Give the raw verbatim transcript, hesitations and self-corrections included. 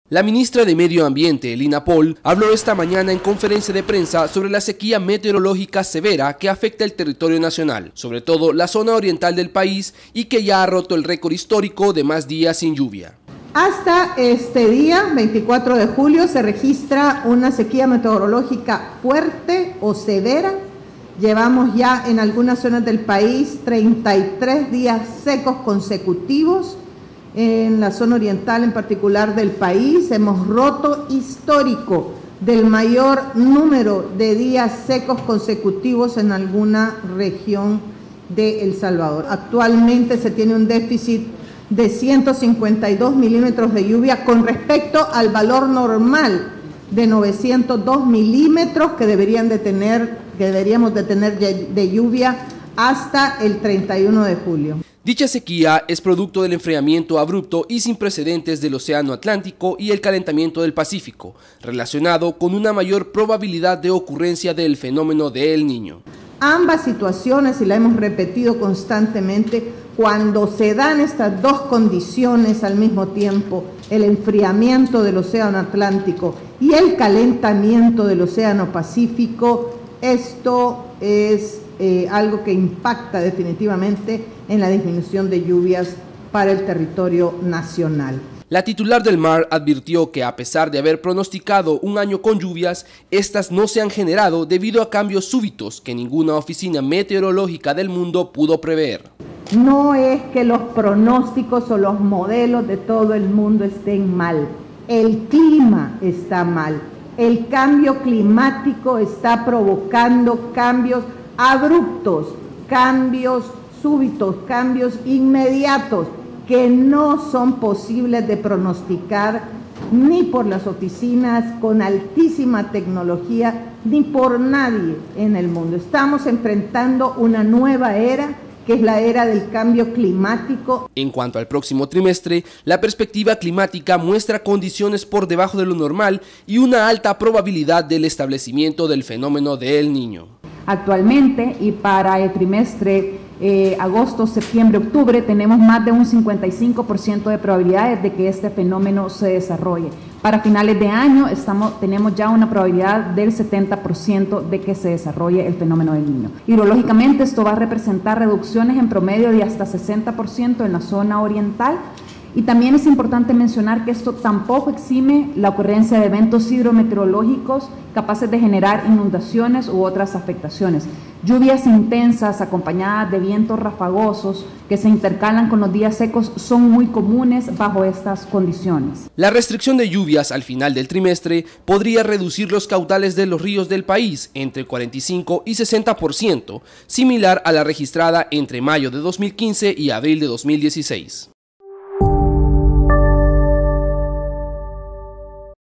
La ministra de Medio Ambiente, Lina Pol, habló esta mañana en conferencia de prensa sobre la sequía meteorológica severa que afecta el territorio nacional, sobre todo la zona oriental del país, y que ya ha roto el récord histórico de más días sin lluvia. Hasta este día, veinticuatro de julio, se registra una sequía meteorológica fuerte o severa. Llevamos ya en algunas zonas del país treinta y tres días secos consecutivos. En la zona oriental en particular del país hemos roto histórico del mayor número de días secos consecutivos en alguna región de El Salvador. Actualmente se tiene un déficit de ciento cincuenta y dos milímetros de lluvia con respecto al valor normal de novecientos dos milímetros que deberían de tener, que deberíamos de tener de lluvia hasta el treinta y uno de julio. Dicha sequía es producto del enfriamiento abrupto y sin precedentes del Océano Atlántico y el calentamiento del Pacífico, relacionado con una mayor probabilidad de ocurrencia del fenómeno de El Niño. Ambas situaciones, y la hemos repetido constantemente, cuando se dan estas dos condiciones al mismo tiempo, el enfriamiento del Océano Atlántico y el calentamiento del Océano Pacífico, esto es eh, algo que impacta definitivamente en la disminución de lluvias para el territorio nacional. La titular del M A R advirtió que a pesar de haber pronosticado un año con lluvias, estas no se han generado debido a cambios súbitos que ninguna oficina meteorológica del mundo pudo prever. No es que los pronósticos o los modelos de todo el mundo estén mal, el clima está mal. El cambio climático está provocando cambios abruptos, cambios súbitos, cambios inmediatos que no son posibles de pronosticar ni por las oficinas con altísima tecnología ni por nadie en el mundo. Estamos enfrentando una nueva era, que es la era del cambio climático. En cuanto al próximo trimestre, la perspectiva climática muestra condiciones por debajo de lo normal y una alta probabilidad del establecimiento del fenómeno de El Niño. Actualmente, y para el trimestre eh, agosto, septiembre, octubre, tenemos más de un cincuenta y cinco por ciento de probabilidades de que este fenómeno se desarrolle. Para finales de año estamos, tenemos ya una probabilidad del setenta por ciento de que se desarrolle el fenómeno del Niño. Hidrológicamente esto va a representar reducciones en promedio de hasta sesenta por ciento en la zona oriental. Y también es importante mencionar que esto tampoco exime la ocurrencia de eventos hidrometeorológicos capaces de generar inundaciones u otras afectaciones. Lluvias intensas acompañadas de vientos rafagosos que se intercalan con los días secos son muy comunes bajo estas condiciones. La restricción de lluvias al final del trimestre podría reducir los caudales de los ríos del país entre cuarenta y cinco y sesenta por ciento, similar a la registrada entre mayo de dos mil quince y abril de dos mil dieciséis.